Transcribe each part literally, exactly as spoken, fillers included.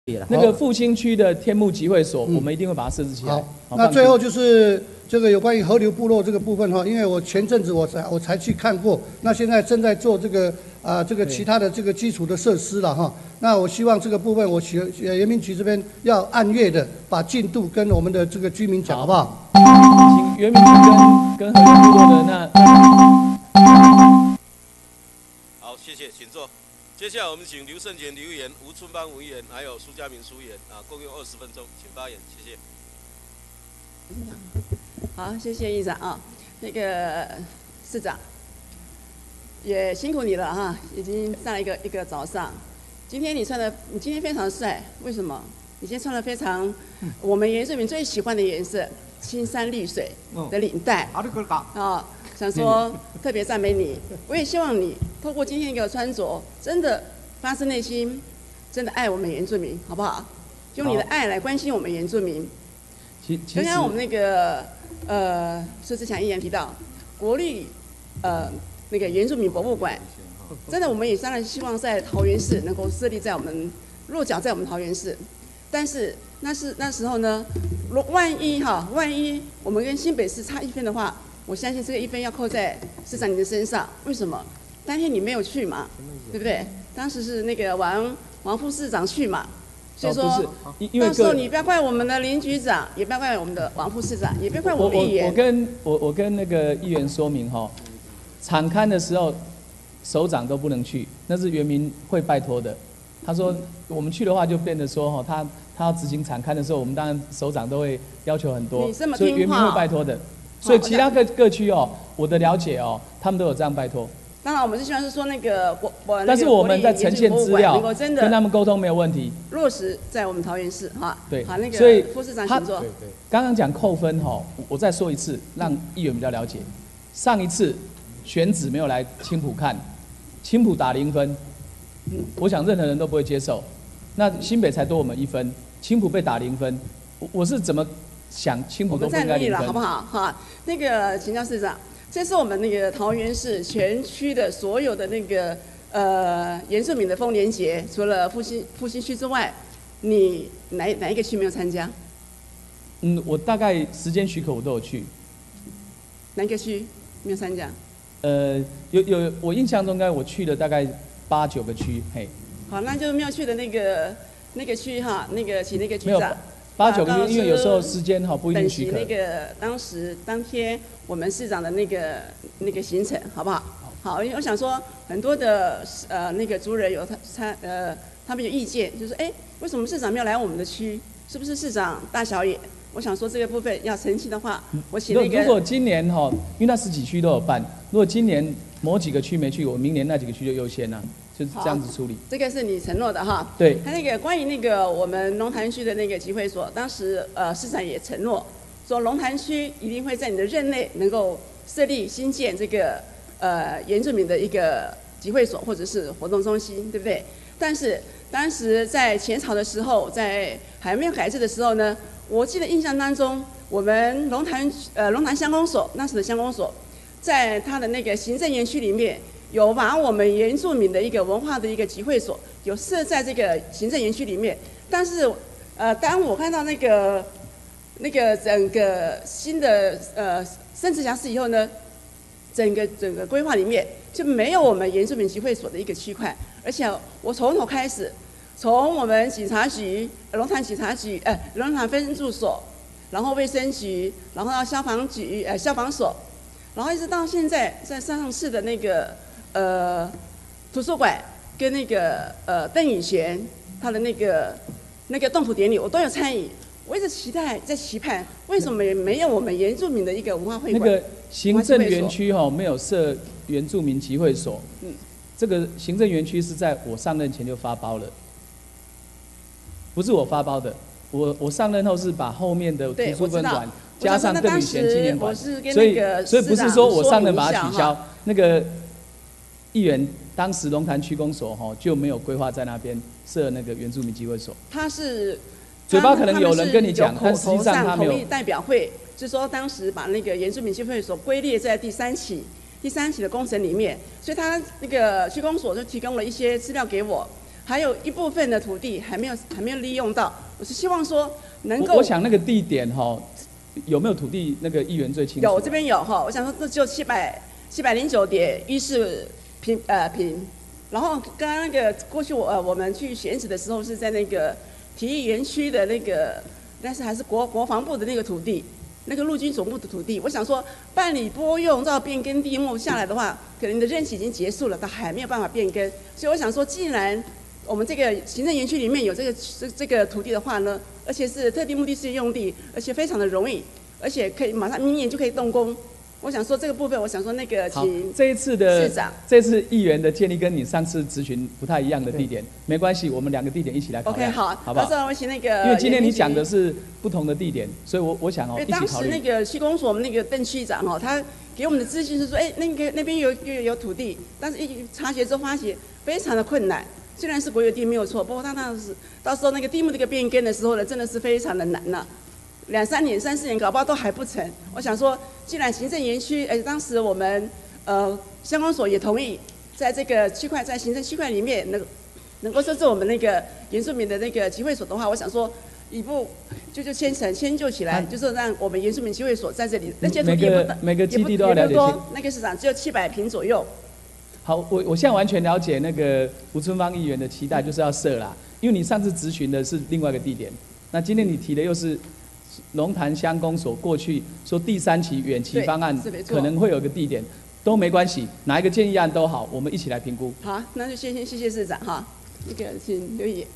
那个复兴区的天幕集会所，嗯、我们一定会把它设置起来。 好，好那最后就是这个有关于河流部落这个部分哈，因为我前阵子我才我才去看过，那现在正在做这个啊、呃、这个其他的这个基础的设施了哈。那我希望这个部分，我许原民局这边要按月的把进度跟我们的这个居民讲，好不好？ 请原民局跟跟河流部落的那。 好，谢谢，请坐。接下来我们请刘胜全刘议员、吴春邦吴议员，还有苏家明苏议员啊，共用二十分钟，请发言，谢谢。 好，谢谢议长啊，那个市长也辛苦你了哈，已经上了一个一个早上。今天你穿的，你今天非常帅，为什么？你今天穿了非常我们原住民最喜欢的颜色，青山绿水的领带啊。想说特别赞美你，我也希望你透过今天一个穿着，真的发自内心，真的爱我们原住民，好不好？用你的爱来关心我们原住民。刚刚我们那个呃，施志强议员提到国立呃那个原住民博物馆，真的我们也当然希望在桃园市能够设立在我们落脚在我们桃园市，但是那是那时候呢，如万一哈，万一我们跟新北市差一分的话。我相信这个一分要扣在市长你的身上，为什么？当天你没有去嘛，对不对？当时是那个王王副市长去嘛，所以说， 哦、因为到时候你不要怪我们的林局长，也不要怪我们的王副市长，也不要怪我们议员。 我我跟我我跟那个议员说明哈，场勘的时候，首长都不能去，那是原民会拜托的。他说我们去的话，就变得说哈，他他要执行场勘的时候，我们当然首长都会要求很多，所以原民会拜托的。所以其他各各区哦，我的了解哦，他们都有这样拜托。 当然，我们是希望是说那个国， 但是我们在呈现资料，跟他们沟通没有问题。 落实在我们桃园市哈。 对。 好，那个所以副市长请坐。 刚刚讲扣分哈，我再说一次，让议员比较了解。上一次选址没有来青埔看，青埔打零分，我想任何人都不会接受。那新北才多我们一分，青埔被打零分，我我是怎么？想青埔都不应该零分， 好不好？哈，那个请教市长，这是我们那个桃园市全区的所有的那个呃原住民的丰年节，除了复兴复兴区之外，你哪哪一个区没有参加？ 嗯，我大概时间许可我都有去。 哪一个区没有参加？ 呃，有有，我印象中应该我去了大概八九个区，嘿。 好，那就是没有去的那个那个区哈，那个请那个局长。 八九个月，因为有时候时间哈不一定许可。 那个当时当天我们市长的那个那个行程，好不好？好，因为我想说很多的呃那个族人有他他呃他们有意见，就是哎为什么市长没有来我们的区？是不是市长大小眼？我想说这个部分要澄清的话，我请那个。 如果今年哈，因为那十几区都有办，如果今年某几个区没去，我明年那几个区就优先了。就是这样子处理， 这个是你承诺的哈。 对。 他那个关于那个我们龙潭区的那个集会所，当时呃市长也承诺说，龙潭区一定会在你的任内能够设立新建这个呃原住民的一个集会所或者是活动中心，对不对？但是当时在前朝的时候，在还没有改制的时候呢，我记得印象当中，我们龙潭呃龙潭乡公所那时的乡公所，在它的那个行政园区里面。有把我们原住民的一个文化的一个集会所，有设在这个行政园区里面。但是，呃，当我看到那个那个整个新的呃深直辖市以后呢，整个整个规划里面就没有我们原住民集会所的一个区块。而且我从头开始，从我们警察局、龙潭警察局、呃龙潭分驻所，然后卫生局，然后到消防局、呃消防所，然后一直到现在在上市的那个。呃，图书馆跟那个呃邓宇贤他的那个那个动土典礼，我都有参与。我一直期待在期盼，为什么没有我们原住民的一个文化会馆？ 那个行政园区哈、哦、没有设原住民集会所。嗯，这个行政园区是在我上任前就发包了，不是我发包的。我我上任后是把后面的图书分馆加上邓宇贤纪念馆，所以所以不是说我上任把它取消那个。议员当时龙潭区公所哈就没有规划在那边设那个原住民集会所。 他是嘴巴可能有人跟你讲，但实际上他没有。 同意代表会就说当时把那个原住民集会所归列在第三期第三期的工程里面，所以他那个区公所就提供了一些资料给我。 还有一部分的土地还没有还没有利用到。我是希望说能够， 我, 我想那个地点哈，有没有土地那个议员最清楚？ 有，这边有哈。我想说这就七百七百零九点一四平呃平。然后刚刚那个过去我呃我们去选址的时候是在那个体育园区的那个，但是还是国国防部的那个土地。那个陆军总部的土地，我想说办理拨用照变更地目下来的话，可能你的任期已经结束了，但还没有办法变更。所以我想说，既然我们这个行政园区里面有这个这这个土地的话呢，而且是特定目的事业用地，而且非常的容易，而且可以马上明年就可以动工。我想说这个部分，我想说那个请这一次的市长， 这次议员的建议跟你上次咨询不太一样的地点，没关系，我们两个地点一起来考虑。 OK 好， 好不好？ 到时候我请那个， 因为今天你讲的是不同的地点，所以我我想哦一起考虑。 当时那个区公所我们那个邓区长哦，他给我们的资讯是说，哎，那个那边有有有土地，但是一查询之后发现非常的困难。虽然是国有地没有错，不过他那是到时候那个地目这个变更的时候呢，真的是非常的难呐、啊。两三年、三四年，搞不好都还不成。我想说，既然行政园区，哎，当时我们呃乡公所也同意，在这个区块，在行政区块里面能能够设置我们那个原住民的那个集会所的话，我想说一步就就牵成迁就起来，就是让我们原住民集会所在这里，那些土地也不每个基地都要了解。 多，那个市场只有七百平左右。 好，我我现在完全了解那个吴春芳议员的期待，就是要设啦，因为你上次咨询的是另外一个地点，那今天你提的又是。龙潭乡公所过去说第三期远期方案可能会有个地点，都没关系，哪一个建议案都好，我们一起来评估。 好，那就先先谢谢市长哈，那个请刘议。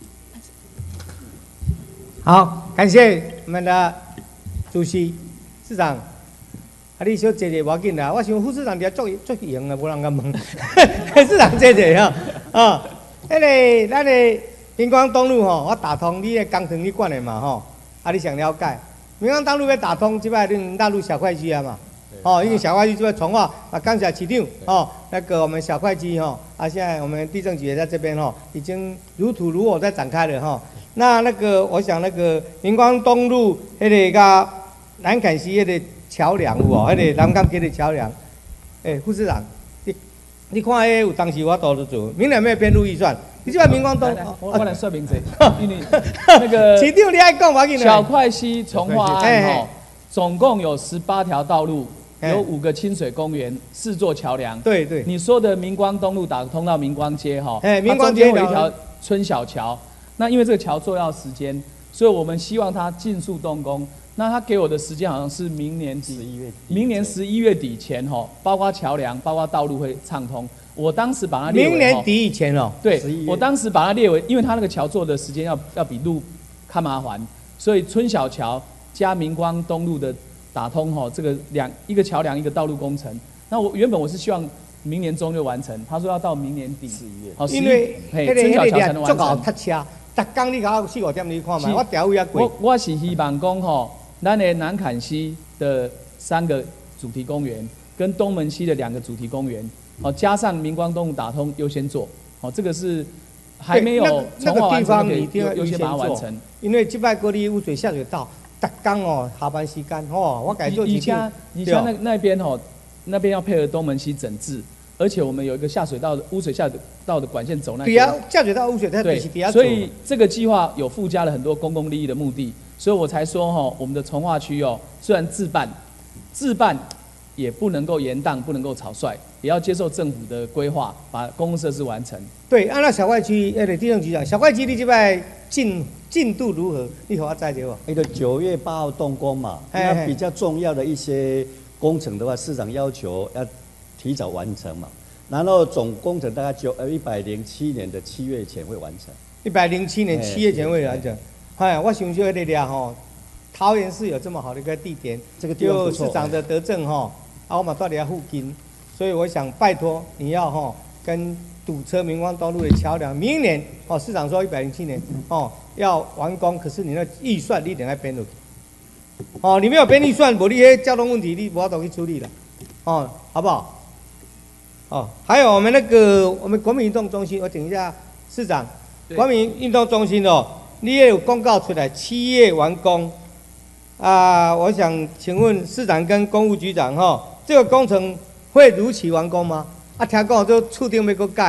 好，感谢我们的主席市长。啊，你小坐坐无要紧啦，我想副市长伫足足闲啊，无人甲问。市长坐坐哈，啊，迄个咱的明光东路吼，我打通你的工程你管的嘛吼。啊，你想了解？明光东路要打通，即摆恁纳入小会区啊嘛。哦，因为小会区就在从化啊，刚才市长哦，那个我们小会区哈，啊，现在我们地政局也在这边哈，已经如土如火在展开了哈。那那个，我想那个明光东路迄个甲南坎溪迄个桥梁有哦，迄个南港街的桥梁，诶，副市长，你你看迄有当时我都都做，明年要编入预算。你这摆明光东， 我我来说明者，因为那个市长你爱讲，我紧小块溪从化案哈，总共有十八条道路，有五个清水公园，四座桥梁。 对对。 你说的明光东路打通到明光街哈， 哎，明光街有一条春小桥，那因为这个桥做要时间，所以我们希望它尽速动工。那他给我的时间好像是明年底，明年十一月底前哈，包括桥梁、包括道路会畅通。我当时把它列为明年底以前哦， 对，我当时把它列为，因为它那个桥做的时间要要比路看麻烦，所以春小桥加明光东路的打通哈，这个两一个桥梁一个道路工程。那我原本我是希望明年中就完成，他说要到明年底十一月，好， 因为嘿春小桥才能完成。 足够塞车，逐工你搞四五点你看嘛，我调位啊过。 我我是希望讲吼，咱的南坎溪的三个主题公园跟东门溪的两个主题公园。好，加上明光东路打通优先做，好，这个是还没有从化完成，可以优先把它完成。 因为这摆过哩污水下水道，逐工哦下班时间哦，我改做以前以前那那边哦，那边要配合东门溪整治，而且我们有一个下水道的污水下水道的管线走那边。 对啊，下水道污水它必须底下。 所以这个计划有附加了很多公共利益的目的，所以我才说哈，我们的从化区哦，虽然自办，自办。也不能够延宕，不能够草率，也要接受政府的规划，把公共设施完成。 对，按照小块区，那个地政局长，小块区你这摆进进度如何？你给我再讲。 那个九月八号动工嘛，那比较重要的一些工程的话，市长要求要提早完成嘛。然后总工程大概九呃一百零七年的七月前会完成。 一百零七年七月前会完成。哎，我想说那俩吼，桃园市有这么好的一个地点， 这个地方不错。 市长的德政哈。啊，我嘛住伫遐附近，所以我想拜托你要吼跟堵车明光东路的桥梁，明年哦市长说一百零七年哦要完工，可是你那预算你一定要编入去，哦你没有编预算，无你迄交通问题你无法度去处理了，哦好不好？哦，还有我们那个我们国民运动中心，我等一下市长，国民运动中心哦，你也有公告出来，七月完工，啊，我想请问市长跟公务局长哈。这个工程会如期完工吗？啊，听讲都厝顶要搁改，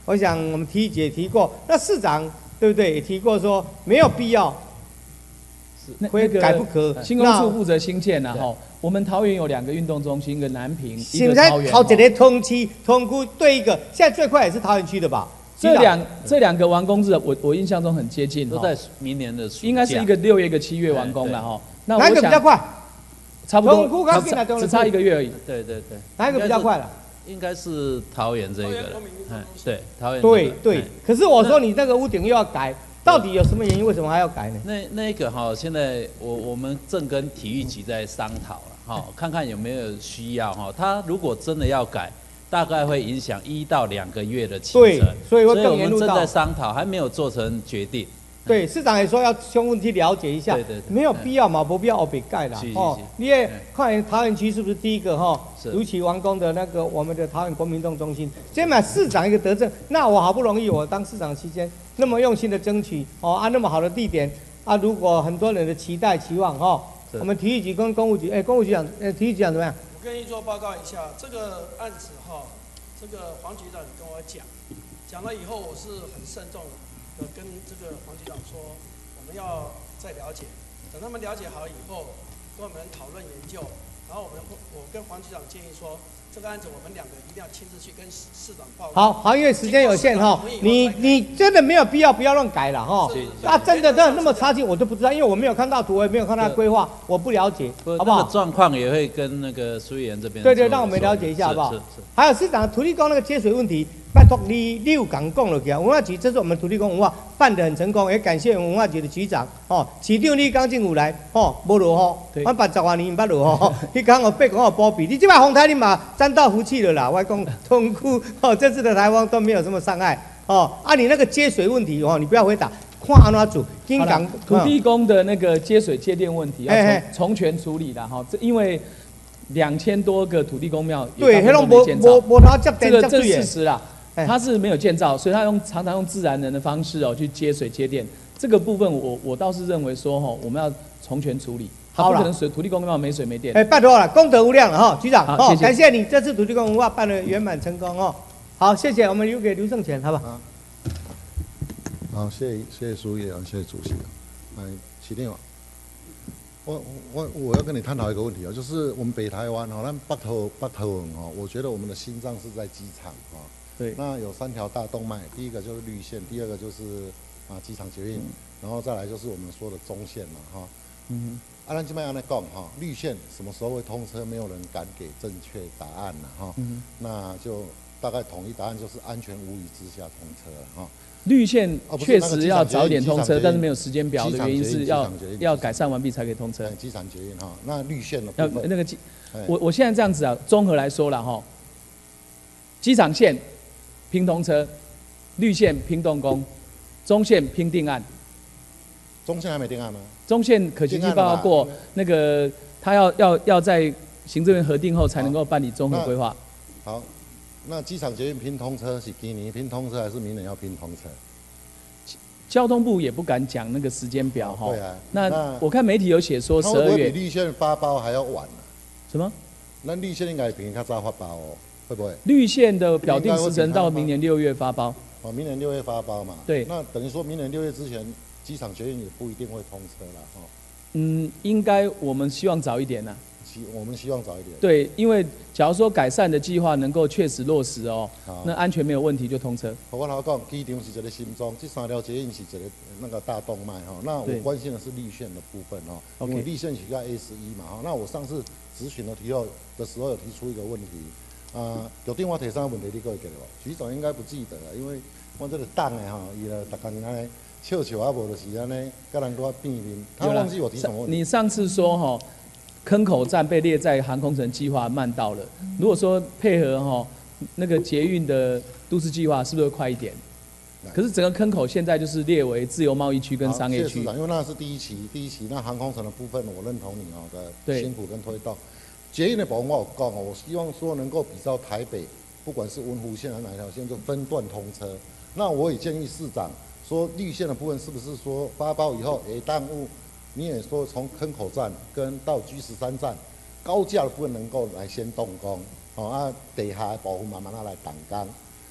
我想我们体育局也提过，那市长对不对？也提过说没有必要， 那非改不可。 新工处负责新建呐，吼，我们桃园有两个运动中心，一个南平，一现在个桃园。 桃一个通区通区对一个，现在最快也是桃园区的吧？ 这两这两个完工日，我我印象中很接近， 都在明年的暑假， 应该是一个六月，一个七月完工了哈。那哪一个比较快？ 差不多， 通区刚进来只差一个月而已。 对对对， 哪一个比较快了？ 应该是桃园这一个了，嗯，对，桃园。 对对，可是我说你这个屋顶又要改，到底有什么原因？为什么还要改呢？ 那那个哈，现在我我们正跟体育局在商讨了哈，看看有没有需要哈。他如果真的要改，大概会影响一到两个月的期程。 对，所以会更延路到。所以我们正在商讨，还没有做成决定。 对，市长也说要充分去了解一下， 对对对， 没有必要嘛，不必要被盖啦。 哦， 你也看桃园区是不是第一个哈？如期完工的那个我们的桃园国民运动中心，先把市长一个德政，那我好不容易我当市长期间那么用心的争取哦，啊那么好的地点啊，如果很多人的期待期望哈，我们体育局跟公务局，哎，公务局长，呃，体育局长怎么样？ 我跟议座报告一下，这个案子哈，这个黄局长跟我讲，讲了以后我是很慎重的跟这个黄局长说，我们要再了解，等他们了解好以后，跟我们讨论研究，然后我们我跟黄局长建议说，这个案子我们两个一定要亲自去跟市长报告。 好好，因为时间有限哈，你你真的没有必要不要乱改了哈。那真的真的那么差劲，我都不知道，因为我没有看到图，我也没有看到规划，我不了解，好不好？ 状况也会跟那个苏议员这边。 对对，让我们了解一下好不好？还有市长土地公那个接水问题。拜托你，你有讲讲了起来。文化局这是我们土地公文化办得很成功，也感谢文化局的局长哦。市长你刚进有来哦，无落雨，我八十多年捌落雨，你讲我八公有保庇，你这摆风台你嘛沾到福气了啦。我讲通区哦，这次的台风都没有什么伤害哦。啊，你那个接水问题哦，你不要回答，看安怎做。金港土地公的那个接水接电问题要从从权处理的哈，这因为两千多个土地公庙对， 那种无无无他接电这个这是事实啦。他是没有建造，所以他用常常用自然人的方式哦去接水接电。这个部分我我倒是认为说哈，我们要从权处理，他不可能水土地公庙没水没电。 哎，拜托了，功德无量了哈，局长， 好，谢谢， 感谢你这次土地公文化办得圆满成功哦。好，谢谢，我们留给刘正全，好吧？ 好，谢谢谢谢苏议员，谢谢主席。哎，起定我我我要跟你探讨一个问题啊，就是我们北台湾哈，那北投北投人哈，我觉得我们的心脏是在机场哈。 对， 那有三条大动脉，第一个就是绿线，第二个就是啊机场捷运，嗯、然后再来就是我们说的中线嘛，哈。嗯。啊，咱这边安尼讲哈，绿线什么时候会通车？没有人敢给正确答案了哈。嗯。那就大概统一答案就是安全无虞之下通车了哈。 绿线确实要早点通车，但是没有时间表的原因是要要改善完毕才可以通车。 机场捷运哈，那绿线的部分要那个机，我我现在这样子啊，综合来说了哈，机场线。拼通车，绿线拼动工，中线拼定案。 中线还没定案吗？ 中线可行性报告过，那个他要要要在行政院核定后才能够办理综合规划。 好，那机场捷运拼通车是今年拼通车还是明年要拼通车？ 交通部也不敢讲那个时间表哈。 对啊。 那我看媒体有写说十二月。 比绿线发包还要晚呢。 什么？ 那绿线应该比较早发包哦。会不会？ 绿线的表定时程到明年六月发包。 哦，明年六月发包嘛。 对。 那等于说明年六月之前，机场捷运也不一定会通车了哈。 嗯，应该我们希望早一点呐。 希我们希望早一点。 对，因为假如说改善的计划能够确实落实哦，那安全没有问题就通车。 我老讲，机场是一个心脏，这三条捷运是一个那个大动脉哈。那我关心的是绿线的部分哈，因为绿线是在 A 十一嘛哈。那我上次咨询的提后的时候有提出一个问题。啊，有电话提啥问题，你可以记得无？局长应该不记得了，因为我这个党的哈，伊咧逐工安尼笑笑啊，无就是安尼，甲人搁变面。他忘记我提什么问题。 你上次说哈，坑口站被列在航空城计划慢到了，如果说配合哈那个捷运的都市计划，是不是会快一点？可是整个坑口现在就是列为自由贸易区跟商业区。 市长，因为那是第一期，第一期那航空城的部分，我认同你哦的辛苦跟推动。捷运的部分我有讲哦，我希望说能够比照台北，不管是文湖线还是哪条线，就分段通车。那我也建议市长说，绿线的部分是不是说发包以后，诶，耽误？你也说从坑口站跟到 G 十三站，高架的部分能够来先动工，哦啊，底下的部分慢慢来动工。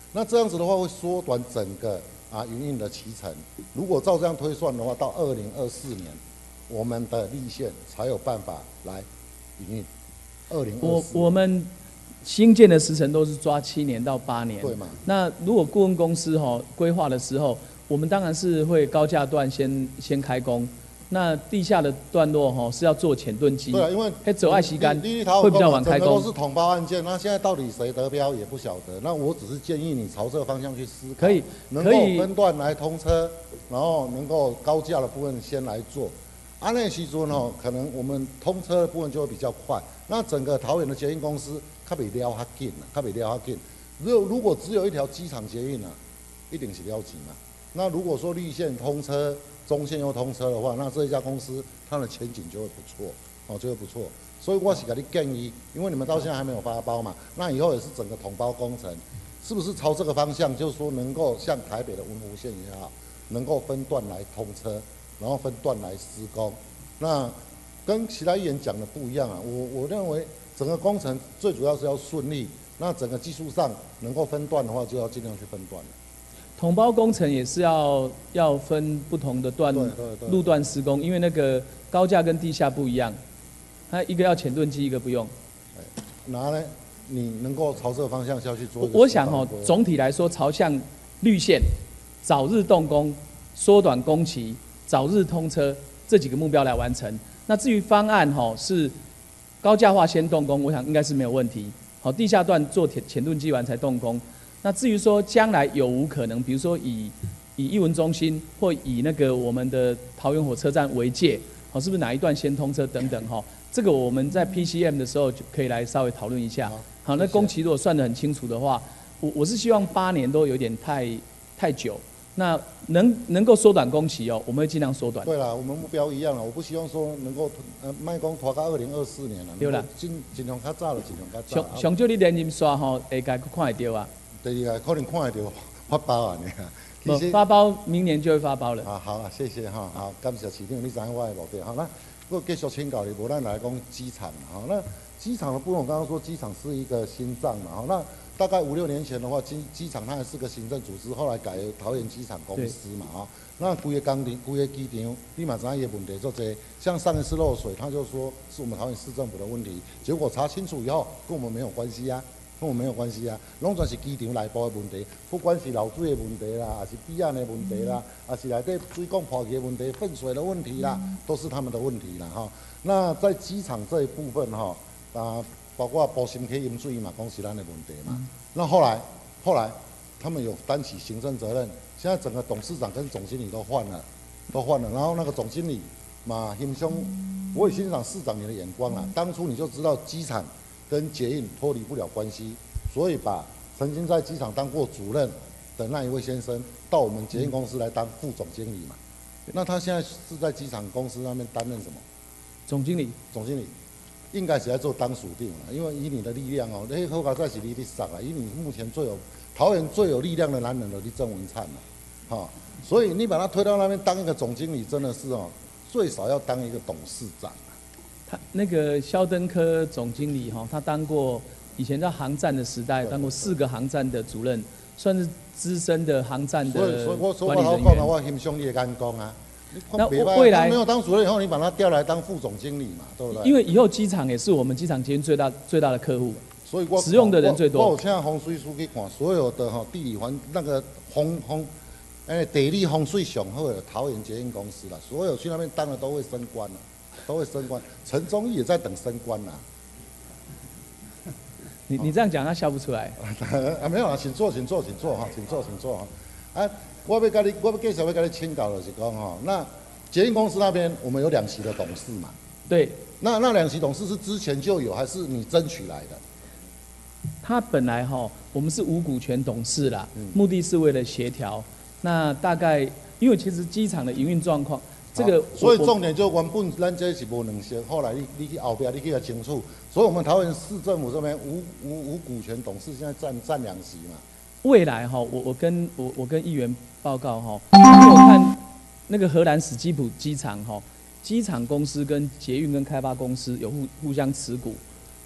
那这样子的话会缩短整个啊营运的期程。如果照这样推算的话，到二零二四年，我们的立线才有办法来营运。二零二四， 我我们新建的时程都是抓七年到八年， 对嘛？ 那如果顾问公司哈、哦、规划的时候，我们当然是会高架段先先开工。那地下的段落哈是要做浅盾机， 对啊，因为还走爱旗杆会比较晚开工， 都是统包案件。那现在到底谁得标也不晓得。那我只是建议你朝这个方向去思考， 可以能够分段来通车，然后能够高架的部分先来做。安内时阵哦，可能我们通车的部分就会比较快。那整个桃园的捷运公司，它比了较紧啦，它比了较紧。如果如果只有一条机场捷运啊，一定是了紧嘛。那如果说绿线通车，中线又通车的话，那这一家公司它的前景就会不错，哦，就会不错。所以我是给你建议，因为你们到现在还没有发包嘛，那以后也是整个统包工程，是不是朝这个方向，就是说能够像台北的文湖线也好，能够分段来通车，然后分段来施工。那跟其他议员讲的不一样啊，我我认为整个工程最主要是要顺利，那整个技术上能够分段的话，就要尽量去分段了。 统包工程也是要要分不同的段路段施工，因为那个高架跟地下不一样，它一个要浅盾机，一个不用。 那呢，你能够朝这个方向下去做？ 我想哦，总体来说，朝向绿线、早日动工、缩短工期、早日通车这几个目标来完成。那至于方案哈、哦，是高架化先动工，我想应该是没有问题。好，地下段做浅浅盾机完才动工。那至于说将来有无可能，比如说以以艺文中心或以那个我们的桃园火车站为界，好，是不是哪一段先通车等等哈？这个我们在 P C M 的时候就可以来稍微讨论一下。好，那工期如果算得很清楚的话，我我是希望八年都有点太太久。那能能够缩短工期哦，我们会尽量缩短。 对啦，我们目标一样了，我不希望说能够呃卖工拖到二零二四年了。 对啦， 尽尽量较早了，尽量较早。 上上少你连任刷吼，下届佫看会到啊。 第二个可能看得到发包啊， 你其实发包明年就会发包了。 啊，好啊，谢谢哈，好，感谢市长，你知影我的目的。好，那我继续请教你，无咱来讲机场嘛，好，那机场的部分，我刚刚说机场是一个心脏嘛，好，那大概五六年前的话，机机场它还是个行政组织，后来改为桃园机场公司嘛，啊，那规个工程、规个机场，你嘛知影伊问题做侪，像上一次漏水，他就说是我们桃园市政府的问题，结果查清楚以后，跟我们没有关系啊。跟我没有关系啊，拢全是机场内部的问题，不管是漏水的问题啦，还是彼岸的问题啦，还是内底水管破去的问题、粪水的问题啦，都是他们的问题啦哈。那在机场这一部分哈，啊，包括保新溪饮水嘛，讲是咱的问题嘛。那后来后来他们有担起行政责任，现在整个董事长跟总经理都换了，都换了，然后那个总经理嘛，欣赏，我也欣赏市长你的眼光啊，当初你就知道机场跟捷运脱离不了关系，所以把曾经在机场当过主任的那一位先生到我们捷运公司来当副总经理嘛。那他现在是在机场公司那边担任什么？ 总经理。总经理， 应该是在做当属定了，因为以你的力量哦，那后搞在是你的上啊，以你目前最有桃园最有力量的男人的郑文灿了，哈，所以你把他推到那边当一个总经理，真的是哦，最少要当一个董事长。 他那个肖登科总经理哈，他当过以前在航站的时代，当过四个航站的主任，算是资深的航站的管理人员。所以，所以我说我讲啊， 我欣赏你的眼光啊。 那未来没有当主任以后，你把他调来当副总经理嘛，对不对？ 因为以后机场也是我们机场捷运最大最大的客户， 所以我使用的人最多。 我现在风水师去看所有的哈地理环那个风风，哎地理风水上好的桃园捷运公司啦，所有去那边当的都会升官了。都会升官，陈忠义也在等升官呐、 啊。你你这样讲，他笑不出来。 啊，没有啊，请坐，请坐，请坐哈，请坐，请坐哈。啊，我要跟你，我要介绍要跟你请教的是讲哈，那捷运公司那边我们有两席的董事嘛。 对。 那那两席董事是之前就有，还是你争取来的？ 他本来哈，我们是无股权董事啦，嗯、目的是为了协调。那大概因为其实机场的营运状况。这个， 所以重点就原本咱这是无两席，后来你你去后边你去要清楚，所以我们桃园市政府这边无无无股权董事现在占占两席嘛。 未来哈，我我跟我我跟议员报告哈，因为我看那个荷兰史基普机场哈，机场公司跟捷运跟开发公司有互互相持股，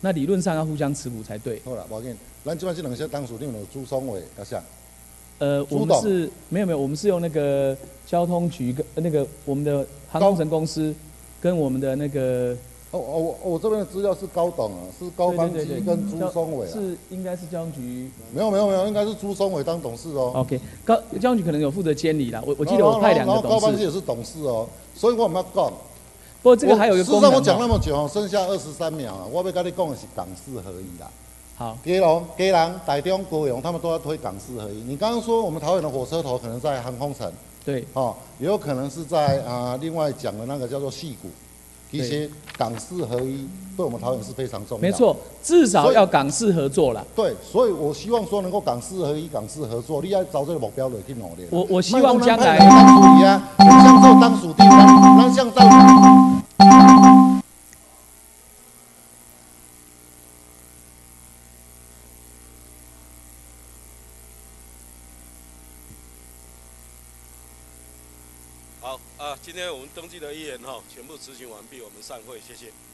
那理论上要互相持股才对。 好啦，无要紧，咱即摆这两些当属你们有朱松伟，要啥？ 呃，我们是没有没有，我们是用那个交通局跟那个我们的航空城公司跟我们的那个。 哦哦，我我这边的资料是高董啊，是高方基跟朱松伟啊。 是应该是交通局。 没有没有没有，应该是朱松伟当董事哦。 OK， 高交通局可能有负责监理啦，我我记得我派两个董事。 然后高方基也是董事哦，所以我们要讲。 不过这个还有一个功能。 事实上我讲那么久，剩下二十三秒啊，我要跟你讲的是港市合一啦。 好。 基隆、基隆、台中、高雄，他们都要推港市合一。你刚刚说我们桃园的火车头可能在航空城。 对。 哦，也有可能是在啊、呃，另外讲的那个叫做矽谷。其实港市合一对我们桃园是非常重要。 没错，至少要港市合作啦。 对，所以我希望说能够港市合一、港市合作，你要朝这个目标来去努力。 我我希望将来。 当属地啊，像这当属地，咱咱像当。 好啊，今天我们登记的议员哈全部执行完毕，我们散会，谢谢。